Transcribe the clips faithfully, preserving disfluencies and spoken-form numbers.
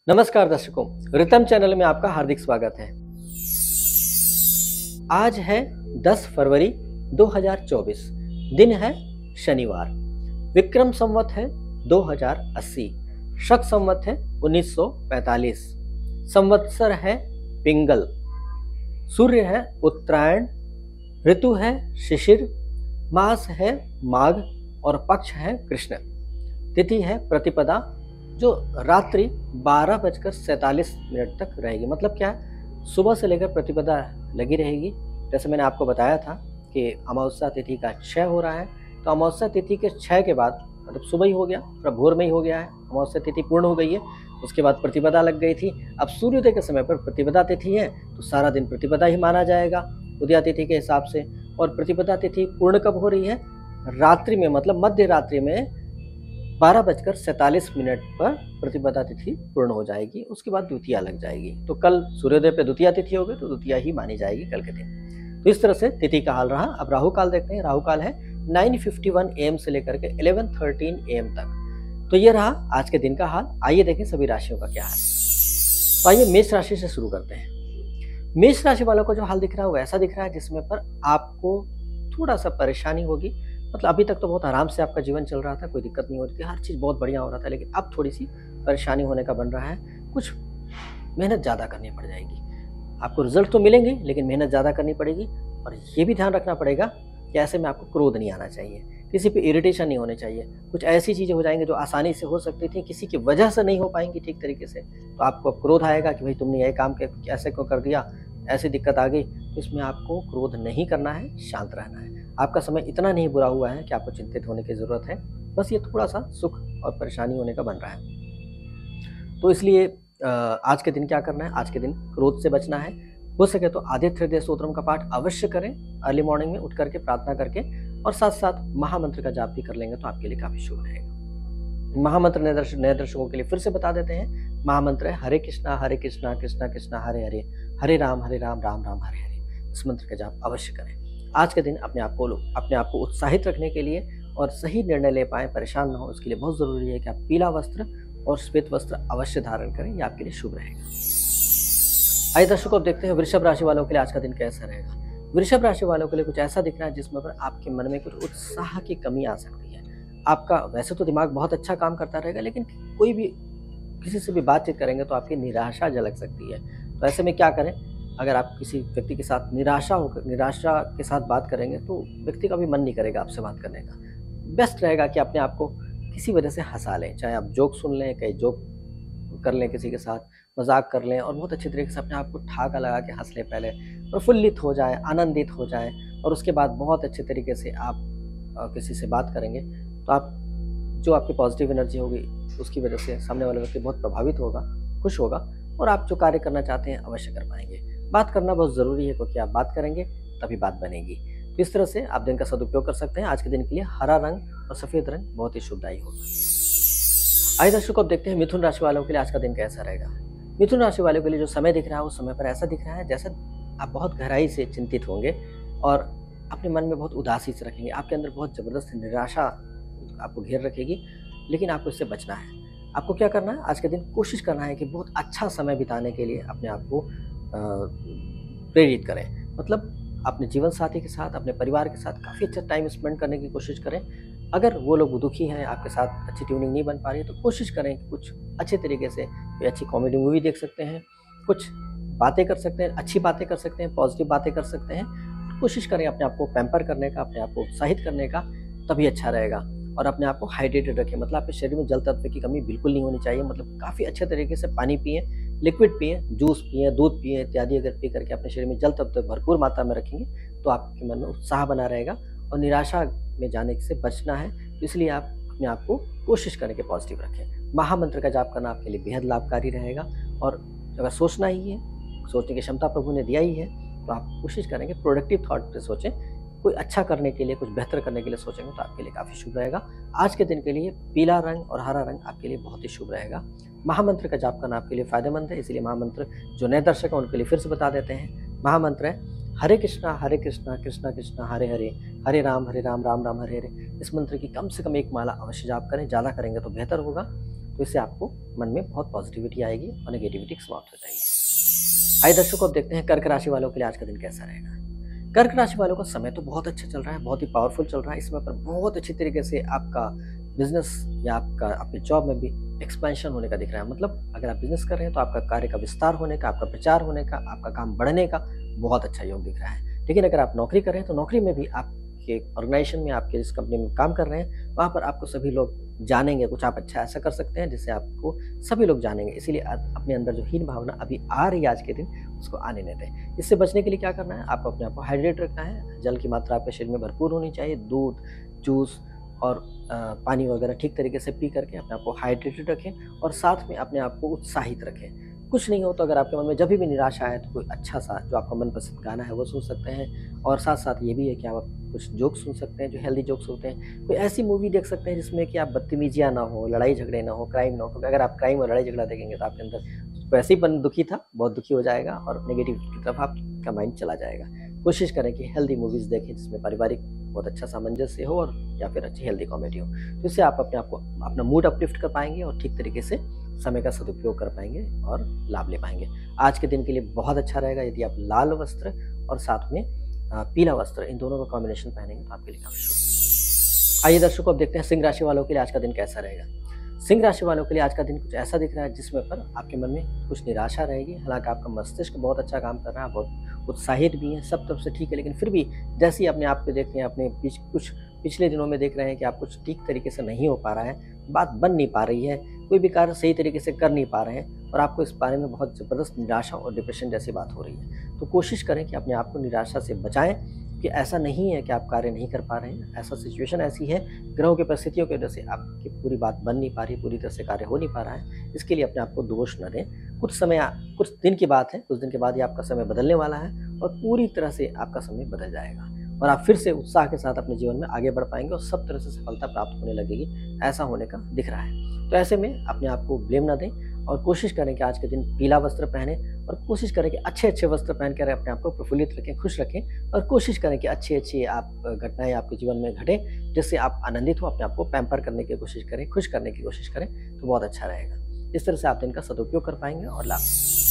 नमस्कार दर्शकों, रितम चैनल में आपका हार्दिक स्वागत है। आज है दस फरवरी दो हज़ार चौबीस, दिन है शनिवार, विक्रम संवत है दो हज़ार अस्सी, शक संवत है उन्नीस सौ पैंतालीस, संवत्सर है पिंगल, सूर्य है उत्तरायण, ऋतु है शिशिर, मास है माघ और पक्ष है कृष्ण, तिथि है प्रतिपदा जो रात्रि बारह बजकर सैतालीस मिनट तक रहेगी। मतलब क्या है, सुबह से लेकर प्रतिपदा लगी रहेगी। जैसे मैंने आपको बताया था कि अमावस्या तिथि का क्षय हो रहा है, तो अमावस्या तिथि के क्षय के बाद मतलब सुबह ही हो गया, थोड़ा भोर में ही हो गया है, अमावस्या तिथि पूर्ण हो गई है। उसके बाद प्रतिपदा लग गई थी। अब सूर्योदय के समय पर प्रतिपदा तिथि है तो सारा दिन प्रतिपदा ही माना जाएगा उदया तिथि के हिसाब से। और प्रतिपदा तिथि पूर्ण कब हो रही है? रात्रि में, मतलब मध्य रात्रि में बारह बजकर सैतालीस मिनट पर प्रतिपदा तिथि पूर्ण हो जाएगी। उसके बाद द्वितीया लग जाएगी। तो कल सूर्योदय पे द्वितीया तिथि होगी तो द्वितीया ही मानी जाएगी कल के दिन। तो इस तरह से तिथि का हाल रहा। अब राहु काल देखते हैं। राहु काल है नौ इक्यावन ए एम से लेकर के ग्यारह तेरह ए एम तक। तो ये रहा आज के दिन का हाल। आइए देखें सभी राशियों का क्या हाल। तो आइए मेष राशि से शुरू करते हैं। मेष राशि वालों को जो हाल दिख रहा है वो ऐसा दिख रहा है जिसमें पर आपको थोड़ा सा परेशानी होगी। मतलब अभी तक तो बहुत आराम से आपका जीवन चल रहा था, कोई दिक्कत नहीं हो रही थी, हर चीज़ बहुत बढ़िया हो रहा था, लेकिन अब थोड़ी सी परेशानी होने का बन रहा है। कुछ मेहनत ज़्यादा करनी पड़ जाएगी। आपको रिजल्ट तो मिलेंगे लेकिन मेहनत ज़्यादा करनी पड़ेगी। और ये भी ध्यान रखना पड़ेगा कि ऐसे में आपको क्रोध नहीं आना चाहिए, किसी पे इरिटेशन नहीं होने चाहिए। कुछ ऐसी चीज़ें हो जाएंगी जो आसानी से हो सकती थी, किसी की वजह से नहीं हो पाएंगी ठीक तरीके से, तो आपको अब क्रोध आएगा कि भाई तुमने ये काम कैसे क्यों कर दिया, ऐसी दिक्कत आ गई। तो इसमें आपको क्रोध नहीं करना है, शांत रहना है। आपका समय इतना नहीं बुरा हुआ है कि आपको चिंतित होने की जरूरत है। बस ये थोड़ा सा सुख और परेशानी होने का बन रहा है। तो इसलिए आज के दिन क्या करना है? आज के दिन क्रोध से बचना है। हो सके तो आदित्य हृदय स्तोत्रम का पाठ अवश्य करें अर्ली मॉर्निंग में उठ करके प्रार्थना करके, और साथ साथ महामंत्र का जाप भी कर लेंगे तो आपके लिए काफी शुभ रहेगा। महामंत्र नए दर्शक नए दर्शकों के लिए फिर से बता देते हैं। महामंत्र है हरे कृष्णा हरे कृष्णा कृष्णा कृष्णा हरे हरे, हरे राम हरे राम राम राम हरे हरे। इस मंत्र का जाप अवश्य करें। आज के दिन अपने आप को अपने आप को उत्साहित रखने के लिए और सही निर्णय ले पाए, परेशान न हो, उसके लिए बहुत जरूरी है कि आप पीला वस्त्र और श्वेत वस्त्र अवश्य धारण करें। ये आपके लिए शुभ रहेगा। आइए दर्शकों, अब देखते हैं वृषभ राशि वालों के लिए आज का दिन कैसा रहेगा। वृषभ राशि वालों के लिए कुछ ऐसा दिख रहा है जिसमें पर आपके मन में कुछ उत्साह की कमी आ सकती है। आपका वैसे तो दिमाग बहुत अच्छा काम करता रहेगा, लेकिन कोई भी किसी से भी बातचीत करेंगे तो आपकी निराशा झलक सकती है। तो ऐसे में क्या करें? अगर आप किसी व्यक्ति के साथ निराशा होकर निराशा के साथ बात करेंगे तो व्यक्ति का भी मन नहीं करेगा आपसे बात करने का। बेस्ट रहेगा कि अपने आप को किसी वजह से हंसा लें, चाहे आप जोक सुन लें, कहीं जोक कर लें, किसी के साथ मजाक कर लें और बहुत अच्छे तरीके से अपने आप को ठाका लगा के हंस लें पहले, प्रफुल्लित हो जाए, आनंदित हो जाए, और उसके बाद बहुत अच्छे तरीके से आप किसी से बात करेंगे तो आप जो आपकी पॉजिटिव एनर्जी होगी उसकी वजह से सामने वाला व्यक्ति बहुत प्रभावित होगा, खुश होगा, और आप जो कार्य करना चाहते हैं अवश्य कर पाएंगे। बात करना बहुत ज़रूरी है क्योंकि आप बात करेंगे तभी बात बनेगी। तो इस तरह से आप दिन का सदुपयोग कर सकते हैं। आज के दिन के लिए हरा रंग और सफ़ेद रंग बहुत ही शुभदायी होगा। आइए दर्शकों, अब देखते हैं मिथुन राशि वालों के लिए आज का दिन कैसा रहेगा। मिथुन राशि वालों के लिए जो समय दिख रहा है उस समय पर ऐसा दिख रहा है जैसे आप बहुत गहराई से चिंतित होंगे और अपने मन में बहुत उदासी से रखेंगे। आपके अंदर बहुत ज़बरदस्त निराशा आपको घेर रखेगी, लेकिन आपको इससे बचना है। आपको क्या करना है? आज के दिन कोशिश करना है कि बहुत अच्छा समय बिताने के लिए अपने आप को प्रेरित करें। मतलब अपने जीवन साथी के साथ, अपने परिवार के साथ काफ़ी अच्छा टाइम स्पेंड करने की कोशिश करें। अगर वो लोग दुखी हैं, आपके साथ अच्छी ट्यूनिंग नहीं बन पा रही है, तो कोशिश करें कि कुछ अच्छे तरीके से कोई अच्छी कॉमेडी मूवी देख सकते हैं, कुछ बातें कर सकते हैं, अच्छी बातें कर सकते हैं, पॉजिटिव बातें कर सकते हैं। कोशिश करें अपने आप को पैम्पर करने का, अपने आप को उत्साहित करने का, तभी अच्छा रहेगा। और अपने आप को हाइड्रेटेड रखें। मतलब आपके शरीर में जल तत्व की कमी बिल्कुल नहीं होनी चाहिए। मतलब काफ़ी अच्छे तरीके से पानी पिएं, लिक्विड पिएं, जूस पिएं, दूध पिएं इत्यादि। अगर पी करके अपने शरीर में जल तत्व भरपूर मात्रा में रखेंगे तो आपके मन में उत्साह बना रहेगा और निराशा में जाने से बचना है। तो इसलिए आप अपने आप को कोशिश करें कि पॉजिटिव रखें। महामंत्र का जाप करना आपके लिए बेहद लाभकारी रहेगा। और अगर सोचना ही है, सोचने की क्षमता प्रभु ने दिया ही है, तो आप कोशिश करें कि प्रोडक्टिव थॉट से सोचें। कोई अच्छा करने के लिए, कुछ बेहतर करने के लिए सोचेंगे तो आपके लिए काफ़ी शुभ रहेगा। आज के दिन के लिए पीला रंग और हरा रंग आपके लिए बहुत ही शुभ रहेगा। महामंत्र का जाप करना आपके लिए फायदेमंद है, इसलिए महामंत्र जो नए दर्शक हैं उनके लिए फिर से बता देते हैं। महामंत्र है हरे कृष्णा हरे कृष्णा कृष्णा कृष्णा हरे हरे, हरे राम हरे राम राम राम हरे हरे। इस मंत्र की कम से कम एक माला अवश्य जाप करें, ज़्यादा करेंगे तो बेहतर होगा। तो इससे आपको मन में बहुत पॉजिटिविटी आएगी और नेगेटिविटी समाप्त हो जाएगी। आइए दर्शकों, अब देखते हैं कर्क राशि वालों के लिए आज का दिन कैसा रहेगा। कर्क राशि वालों का समय तो बहुत अच्छा चल रहा है, बहुत ही पावरफुल चल रहा है। इसमें पर बहुत अच्छी तरीके से आपका बिजनेस या आपका आपके जॉब में भी एक्सपेंशन होने का दिख रहा है। मतलब अगर आप बिजनेस कर रहे हैं तो आपका कार्य का विस्तार होने का, आपका प्रचार होने का, आपका काम बढ़ने का बहुत अच्छा योग दिख रहा है। लेकिन अगर आप नौकरी कर रहे हैं तो नौकरी में भी आपके ऑर्गेनाइजेशन में, आपके जिस कंपनी में काम कर रहे हैं, वहाँ पर आपको सभी लोग जानेंगे। कुछ आप अच्छा ऐसा कर सकते हैं जिससे आपको सभी लोग जानेंगे। इसीलिए अपने अंदर जो हीन भावना अभी आ रही है आज के दिन, उसको आने नहीं दें। इससे बचने के लिए क्या करना है, आपको अपने आप को हाइड्रेट रखना है। जल की मात्रा आपके शरीर में भरपूर होनी चाहिए। दूध, जूस और पानी वगैरह ठीक तरीके से पी करके अपने आप को हाइड्रेटेड रखें और साथ में अपने आप को उत्साहित रखें। कुछ नहीं हो तो अगर आपके मन में जब भी निराशा है तो कोई अच्छा सा जो आपका मनपसंद गाना है वो सुन सकते हैं। और साथ साथ ये भी है कि आप कुछ जोक सुन सकते हैं जो हेल्दी जोक्स होते हैं। कोई ऐसी मूवी देख सकते हैं जिसमें कि आप बदतमीजियाँ ना हो, लड़ाई झगड़े ना हो, क्राइम ना हो। क्योंकि अगर आप क्राइम और लड़ाई झगड़ा देखेंगे तो आपके अंदर वैसे ही मन दुखी था, बहुत दुखी हो जाएगा और नेगेटिव की तरफ आपका माइंड चला जाएगा। कोशिश करें कि हेल्दी मूवीज़ देखें जिसमें पारिवारिक बहुत अच्छा सामंजस्य हो और या फिर अच्छी हेल्दी कॉमेडी हो। तो इससे आप अपने आप को अपना मूड अपलिफ्ट कर पाएंगे और ठीक तरीके से समय का सदुपयोग कर पाएंगे और लाभ ले पाएंगे। आज के दिन के लिए बहुत अच्छा रहेगा यदि आप लाल वस्त्र और साथ में पीला वस्त्र, इन दोनों का कॉम्बिनेशन पहनेंगे तो आपके लिए काफी शुभ। आइए दर्शकों, अब देखते हैं सिंह राशि वालों के लिए आज का दिन कैसा रहेगा। सिंह राशि वालों के लिए आज का दिन कुछ ऐसा दिख रहा है जिसमें पर आपके मन में कुछ निराशा रहेगी। हालांकि आपका मस्तिष्क बहुत अच्छा काम कर रहा है, बहुत उत्साहित भी है, सब तरफ से ठीक है। लेकिन फिर भी जैसे ही अपने आप को देख रहे हैं, अपने पिछ, कुछ पिछले दिनों में देख रहे हैं कि आप कुछ ठीक तरीके से नहीं हो पा रहा है, बात बन नहीं पा रही है, कोई भी कार्य सही तरीके से कर नहीं पा रहे हैं और आपको इस बारे में बहुत ज़बरदस्त निराशा और डिप्रेशन जैसी बात हो रही है। तो कोशिश करें कि अपने आप को निराशा से बचाएं कि ऐसा नहीं है कि आप कार्य नहीं कर पा रहे हैं। ऐसा सिचुएशन ऐसी है, ग्रहों की परिस्थितियों की वजह से आपकी पूरी बात बन नहीं पा रही, पूरी तरह से कार्य हो नहीं पा रहा है। इसके लिए अपने आप को दोष न दें। कुछ समय, कुछ दिन की बात है, कुछ दिन के बाद ही आपका समय बदलने वाला है और पूरी तरह से आपका समय बदल जाएगा और आप फिर से उत्साह के साथ अपने जीवन में आगे बढ़ पाएंगे और सब तरह से सफलता प्राप्त होने लगेगी। ऐसा होने का दिख रहा है। तो ऐसे में अपने आप को ब्लेम न दें और कोशिश करें कि आज के दिन पीला वस्त्र पहने और कोशिश करें कि अच्छे अच्छे वस्त्र पहन कर अपने आप को प्रफुल्लित रखें, खुश रखें और कोशिश करें कि अच्छी अच्छी आप घटनाएं आपके जीवन में घटे जिससे आप आनंदित हो। अपने आप को पैम्पर करने की कोशिश करें, खुश करने की कोशिश करें तो बहुत अच्छा रहेगा। इस तरह से आप दिन का सदुपयोग कर पाएंगे और लाभ।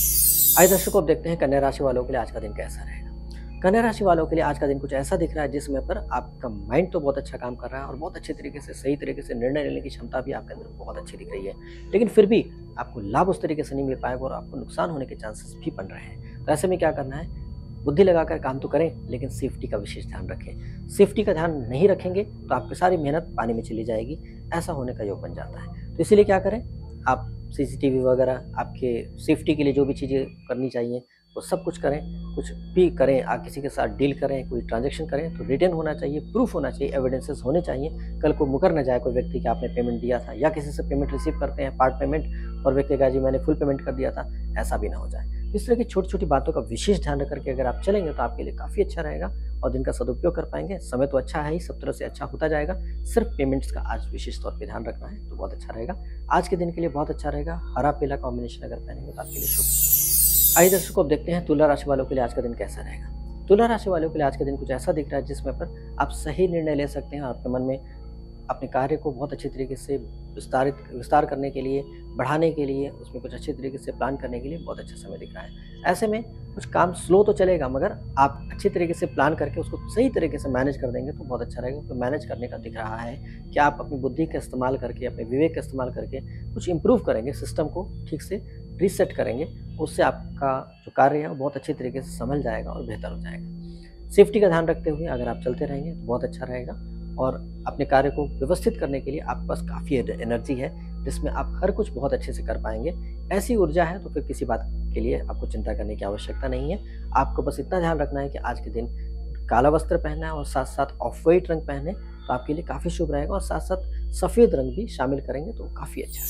आइए दर्शकों, अब देखते हैं कन्या राशि वालों के लिए आज का दिन कैसा रहेगा। कन्या राशि वालों के लिए आज का दिन कुछ ऐसा दिख रहा है जिसमें पर आपका माइंड तो बहुत अच्छा काम कर रहा है और बहुत अच्छे तरीके से, सही तरीके से निर्णय लेने की क्षमता भी आपके अंदर बहुत अच्छी दिख रही है। लेकिन फिर भी आपको लाभ उस तरीके से नहीं मिल पाएगा और आपको नुकसान होने के चांसेस भी बन रहे हैं। तो ऐसे में क्या करना है, बुद्धि लगाकर काम तो करें लेकिन सेफ्टी का विशेष ध्यान रखें। सेफ्टी का ध्यान नहीं रखेंगे तो आपकी सारी मेहनत पानी में चली जाएगी। ऐसा होने का योग बन जाता है। तो इसीलिए क्या करें, आप सीसीटीवी वगैरह, आपके सेफ्टी के लिए जो भी चीज़ें करनी चाहिए वो सब कुछ करें। कुछ भी करें, आप किसी के साथ डील करें, कोई ट्रांजैक्शन करें तो रिटर्न होना चाहिए, प्रूफ होना चाहिए, एविडेंसेस होने चाहिए। कल को मुकर न जाए कोई व्यक्ति कि आपने पेमेंट दिया था, या किसी से पेमेंट रिसीव करते हैं पार्ट पेमेंट और व्यक्ति कहा जी मैंने फुल पेमेंट कर दिया था, ऐसा भी ना हो जाए। इस तरह की छोटी छोटी बातों का विशेष ध्यान रख करके अगर आप चलेंगे तो आपके लिए काफ़ी अच्छा रहेगा और दिन का सदुपयोग कर पाएंगे। समय तो अच्छा है ही, सब तरह से अच्छा होता जाएगा, सिर्फ पेमेंट्स का आज विशेष तौर पर ध्यान रखना है तो बहुत अच्छा रहेगा। आज के दिन के लिए बहुत अच्छा रहेगा। हरा पीला कॉम्बिनेशन अगर पहनेंगे तो आपके लिए शुभ। आइए दर्शकों, अब देखते हैं तुला राशि वालों के लिए आज का दिन कैसा रहेगा। तुला राशि वालों के लिए आज का दिन कुछ ऐसा दिख रहा है जिसमें पर आप सही निर्णय ले सकते हैं। आपके मन में अपने कार्य को बहुत अच्छे तरीके से विस्तारित विस्तार करने के लिए, बढ़ाने के लिए, उसमें कुछ अच्छे तरीके से प्लान करने के लिए बहुत अच्छा समय दिख रहा है। ऐसे में कुछ काम स्लो तो चलेगा मगर आप अच्छे तरीके से प्लान करके उसको सही तरीके से मैनेज कर देंगे तो बहुत अच्छा रहेगा। तो मैनेज करने का दिख रहा है कि आप अपनी बुद्धि का इस्तेमाल करके, अपने विवेक का इस्तेमाल करके कुछ इम्प्रूव करेंगे, सिस्टम को ठीक से रीसेट करेंगे। उससे आपका जो कार्य है वो बहुत अच्छे तरीके से संभल जाएगा और बेहतर हो जाएगा। सेफ्टी का ध्यान रखते हुए अगर आप चलते रहेंगे तो बहुत अच्छा रहेगा और अपने कार्य को व्यवस्थित करने के लिए आपके पास काफ़ी एनर्जी है जिसमें आप हर कुछ बहुत अच्छे से कर पाएंगे। ऐसी ऊर्जा है तो फिर किसी बात के लिए आपको चिंता करने की आवश्यकता नहीं है। आपको बस इतना ध्यान रखना है कि आज के दिन काला वस्त्र पहनना है और साथ साथ ऑफ वाइट रंग पहने तो आपके लिए काफ़ी शुभ रहेगा और साथ साथ सफ़ेद रंग भी शामिल करेंगे तो काफ़ी अच्छा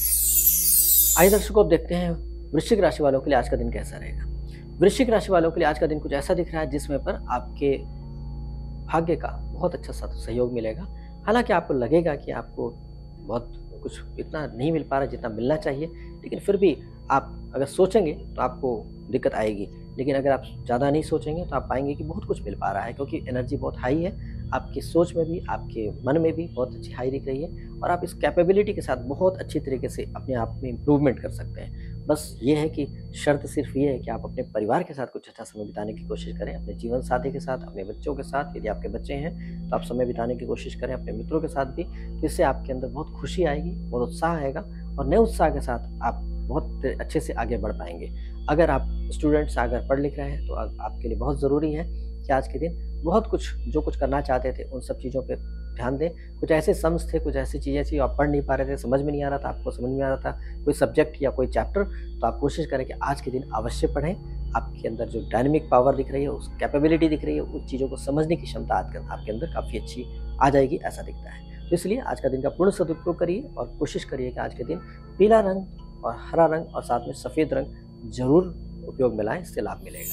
रहेगा। आइए दर्शकों, अब देखते हैं वृश्चिक राशि वालों के लिए आज का दिन कैसा रहेगा। वृश्चिक राशि वालों के लिए आज का दिन कुछ ऐसा दिख रहा है जिसमें पर आपके भाग्य का बहुत अच्छा सहयोग मिलेगा। हालांकि आपको लगेगा कि आपको बहुत कुछ इतना नहीं मिल पा रहा जितना मिलना चाहिए, लेकिन फिर भी आप अगर सोचेंगे तो आपको दिक्कत आएगी। लेकिन अगर आप ज़्यादा नहीं सोचेंगे तो आप पाएंगे कि बहुत कुछ मिल पा रहा है क्योंकि एनर्जी बहुत हाई है। आपकी सोच में भी, आपके मन में भी बहुत अच्छी हाई दिख रही है और आप इस कैपेबिलिटी के साथ बहुत अच्छी तरीके से अपने आप में इम्प्रूवमेंट कर सकते हैं। बस ये है कि शर्त सिर्फ ये है कि आप अपने परिवार के साथ कुछ अच्छा समय बिताने की कोशिश करें, अपने जीवन साथी के साथ, अपने बच्चों के साथ, यदि आपके बच्चे हैं तो आप समय बिताने की कोशिश करें अपने मित्रों के साथ भी, जिससे आपके अंदर बहुत खुशी आएगी, बहुत उत्साह आएगा और नए उत्साह के साथ आप बहुत अच्छे से आगे बढ़ पाएंगे। अगर आप स्टूडेंट्स अगर पढ़ लिख रहे हैं तो आपके लिए बहुत ज़रूरी है कि आज के दिन बहुत कुछ जो कुछ करना चाहते थे उन सब चीज़ों पे ध्यान दें। कुछ ऐसे सम्स थे, कुछ ऐसी चीज़ें थी आप पढ़ नहीं पा रहे थे, समझ में नहीं आ रहा था, आपको समझ में आ रहा था कोई सब्जेक्ट या कोई चैप्टर, तो आप कोशिश करें कि आज के दिन अवश्य पढ़ें। आपके अंदर जो डायनेमिक पावर दिख रही है, उस कैपेबिलिटी दिख रही है, उस चीज़ों को समझने की क्षमता आपके अंदर काफ़ी अच्छी आ जाएगी, ऐसा दिखता है। तो इसलिए आज का दिन का पूर्ण सदुपयोग करिए और कोशिश करिए कि आज के दिन पीला रंग और हरा रंग और साथ में सफ़ेद रंग जरूर उपयोग में लाएं, इससे लाभ मिलेगा।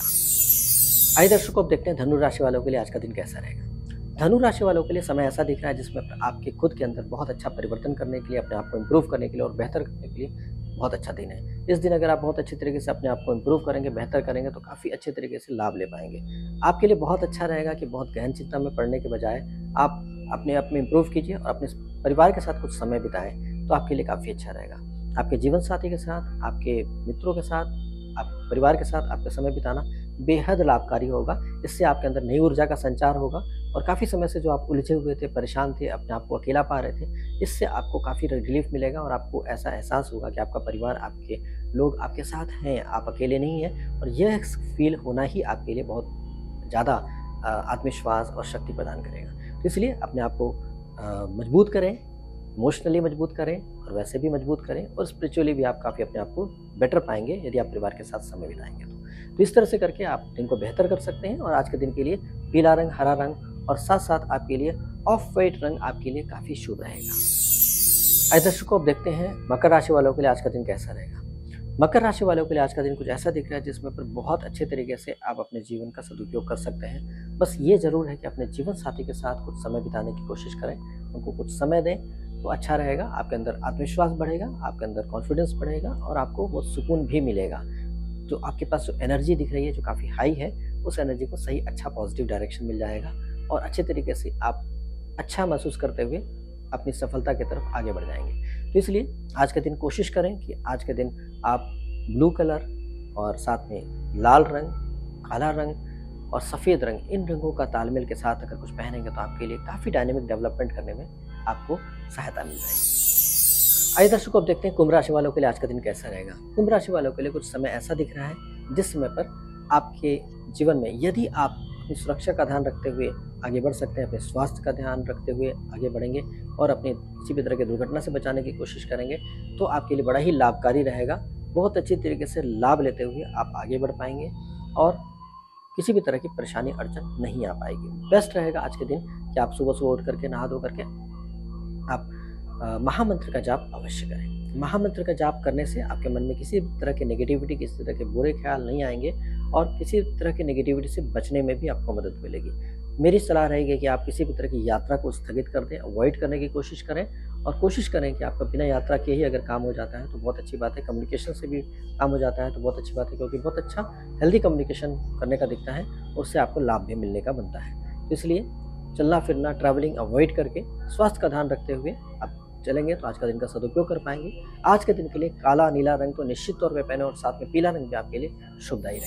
आइए दर्शकों, अब देखते हैं धनु राशि वालों के लिए आज का दिन कैसा रहेगा। धनु राशि वालों के लिए समय ऐसा दिख रहा है जिसमें आपके खुद के अंदर बहुत अच्छा परिवर्तन करने के लिए, अपने आप को इम्प्रूव करने के लिए और बेहतर करने के लिए बहुत अच्छा दिन है। इस दिन अगर आप बहुत अच्छी तरीके से अपने आप को इम्प्रूव करेंगे, बेहतर करेंगे तो काफ़ी अच्छे तरीके से लाभ ले पाएंगे। आपके लिए बहुत अच्छा रहेगा कि बहुत गहन चिंता में पड़ने के बजाय आप अपने आप में इम्प्रूव कीजिए और अपने परिवार के साथ कुछ समय बिताएं, तो आपके लिए काफ़ी अच्छा रहेगा। आपके जीवन साथी के साथ, आपके मित्रों के साथ, आप परिवार के साथ आपका समय बिताना बेहद लाभकारी होगा। इससे आपके अंदर नई ऊर्जा का संचार होगा और काफ़ी समय से जो आप उलझे हुए थे, परेशान थे, अपने आप को अकेला पा रहे थे, इससे आपको काफ़ी रिलीफ मिलेगा और आपको ऐसा एहसास होगा कि आपका परिवार, आपके लोग आपके साथ हैं, आप अकेले नहीं हैं और यह फील होना ही आपके लिए बहुत ज़्यादा आत्मविश्वास और शक्ति प्रदान करेगा। तो इसलिए अपने आप को मजबूत करें, इमोशनली मजबूत करें और वैसे भी मजबूत करें और स्पिरिचुअली भी आप काफ़ी अपने आप को बेटर पाएंगे यदि आप परिवार के साथ समय बिताएंगे तो। तो इस तरह से करके आप दिन को बेहतर कर सकते हैं और आज के दिन के लिए पीला रंग, हरा रंग और साथ साथ आपके लिए ऑफ वाइट रंग आपके लिए काफ़ी शुभ रहेगा। आइए दर्शकों, अब देखते हैं मकर राशि वालों के लिए आज का दिन कैसा रहेगा। मकर राशि वालों के लिए आज का दिन कुछ ऐसा दिख रहा है जिसमें पर बहुत अच्छे तरीके से आप अपने जीवन का सदुपयोग कर सकते हैं। बस ये ज़रूर है कि अपने जीवन साथी के साथ कुछ समय बिताने की कोशिश करें, उनको कुछ समय दें तो अच्छा रहेगा। आपके अंदर आत्मविश्वास बढ़ेगा, आपके अंदर कॉन्फिडेंस बढ़ेगा और आपको बहुत सुकून भी मिलेगा। जो आपके पास जो एनर्जी दिख रही है, जो काफ़ी हाई है, उस एनर्जी को सही अच्छा पॉजिटिव डायरेक्शन मिल जाएगा और अच्छे तरीके से आप अच्छा महसूस करते हुए अपनी सफलता की तरफ आगे बढ़ जाएंगे। तो इसलिए आज के दिन कोशिश करें कि आज के दिन आप ब्लू कलर और साथ में लाल रंग, काला रंग और सफ़ेद रंग, इन रंगों का तालमेल के साथ अगर कुछ पहनेंगे तो आपके लिए काफ़ी डायनेमिक डेवलपमेंट करने में आपको सहायता मिल जाएगी। आइए दर्शकों, अब देखते हैं कुंभ राशि वालों के लिए आज का दिन कैसा रहेगा। कुंभ राशि वालों के लिए कुछ समय ऐसा दिख रहा है जिस समय पर आपके जीवन में यदि आप अपनी सुरक्षा का ध्यान रखते हुए आगे बढ़ सकते हैं, अपने स्वास्थ्य का ध्यान रखते हुए आगे बढ़ेंगे और अपने किसी भी तरह की दुर्घटना से बचाने की कोशिश करेंगे तो आपके लिए बड़ा ही लाभकारी रहेगा। बहुत अच्छी तरीके से लाभ लेते हुए आप आगे बढ़ पाएंगे और किसी भी तरह की परेशानी अड़चन नहीं आ पाएगी। बेस्ट रहेगा आज के दिन कि आप सुबह सुबह उठ करके नहा धो करके आप महामंत्र का जाप अवश्य करें। महामंत्र का जाप करने से आपके मन में किसी तरह की नेगेटिविटी, किसी तरह के बुरे ख्याल नहीं आएंगे और किसी तरह की नेगेटिविटी से बचने में भी आपको मदद मिलेगी। मेरी सलाह रहेगी कि आप किसी भी तरह की यात्रा को स्थगित कर दें, अवॉइड करने की कोशिश करें और कोशिश करें कि आपका बिना यात्रा के ही अगर काम हो जाता है तो बहुत अच्छी बात है। कम्युनिकेशन से भी काम हो जाता है तो बहुत अच्छी बात है, क्योंकि बहुत अच्छा हेल्दी कम्युनिकेशन करने का दिखता है, उससे आपको लाभ भी मिलने का बनता है। तो इसलिए चलना फिरना, ट्रैवलिंग अवॉइड करके स्वास्थ्य का ध्यान रखते हुए आप चलेंगे तो आज का दिन का सदुपयोग कर पाएंगे। आज के दिन के लिए काला, नीला रंग तो निश्चित तौर पे पहने और साथ में पीला रंग भी आपके लिए शुभदायी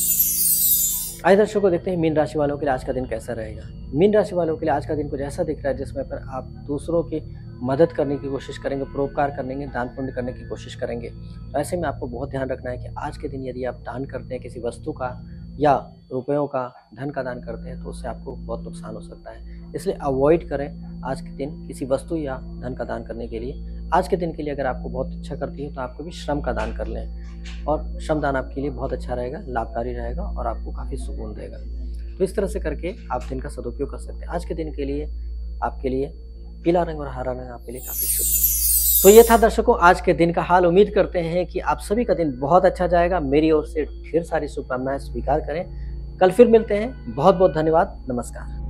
रहेगा। आइए दर्शकों, देखते हैं मीन राशि वालों के लिए आज का दिन कैसा रहेगा। मीन राशि वालों के लिए आज का दिन कुछ ऐसा दिख रहा है जिसमें पर आप दूसरों की मदद करने की कोशिश करेंगे, परोपकार करने, दान पुण्य करने की कोशिश करेंगे। तो ऐसे में आपको बहुत ध्यान रखना है कि आज के दिन यदि आप दान करते हैं किसी वस्तु का या रुपयों का, धन का दान करते हैं तो उससे आपको बहुत नुकसान हो सकता है। इसलिए अवॉइड करें आज के दिन किसी वस्तु या धन का दान करने के लिए। आज के दिन के लिए अगर आपको बहुत अच्छा करती है तो आपको भी श्रम का दान कर लें और श्रम दान आपके लिए बहुत अच्छा रहेगा, लाभकारी रहेगा और आपको काफ़ी सुकून देगा। तो इस तरह से करके आप दिन का सदुपयोग कर सकते हैं। आज के दिन के लिए आपके लिए पीला रंग और हरा रंग आपके लिए काफ़ी शुभ। तो ये था दर्शकों आज के दिन का हाल। उम्मीद करते हैं कि आप सभी का दिन बहुत अच्छा जाएगा। मेरी ओर से ढेर सारी शुभकामनाएं स्वीकार करें। कल फिर मिलते हैं। बहुत बहुत धन्यवाद। नमस्कार।